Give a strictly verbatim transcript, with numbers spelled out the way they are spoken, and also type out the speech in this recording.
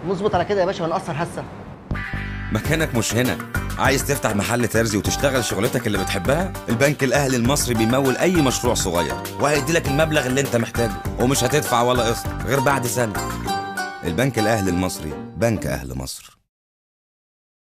نظبط على كده يا باشا ونقصر هسه. مكانك مش هنا. عايز تفتح محل ترزي وتشتغل شغلتك اللي بتحبها؟ البنك الاهلي المصري بيمول اي مشروع صغير وهيدي لك المبلغ اللي انت محتاجه، ومش هتدفع ولا قسط غير بعد سنه. البنك الاهلي المصري، بنك اهل مصر.